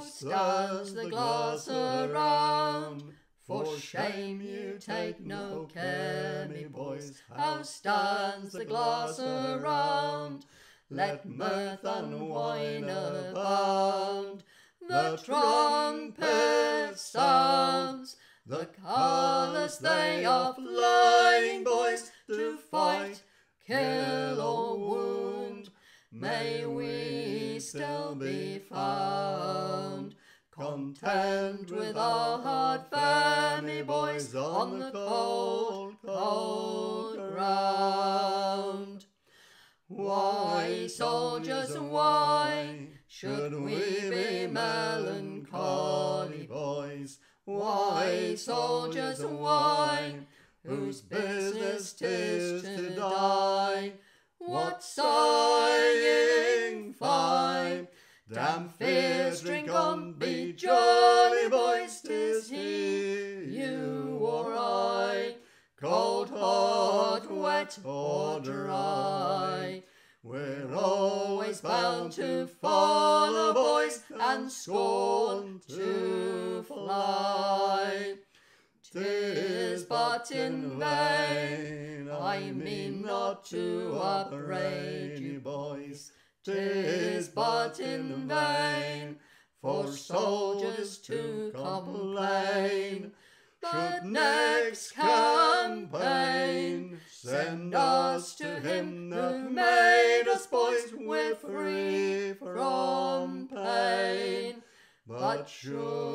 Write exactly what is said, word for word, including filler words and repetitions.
stands the glass around? For shame you take no care, me boys, how stands the glass around? Let mirth and wine abound. The trumpet sounds, the colours they are flying, boys, to fight, kill or wound. May we still be found content with our hard fare, me boys, on the cold, cold ground. Why, soldiers, why should we be melancholy, boys? Why, soldiers, why, whose business 'tis to die? What sighing fine? Damn fears, drink on, be jolly, boys, 'tis he, you or I. Cold, hot, wet or dry, we're always bound to follow, boys, and scorn to fly. 'Tis but in vain, I mean not to upbraid you, boys, 'tis but in vain for soldiers to complain. But next campaign send us to him who made us, boys, we're free from pain. But sure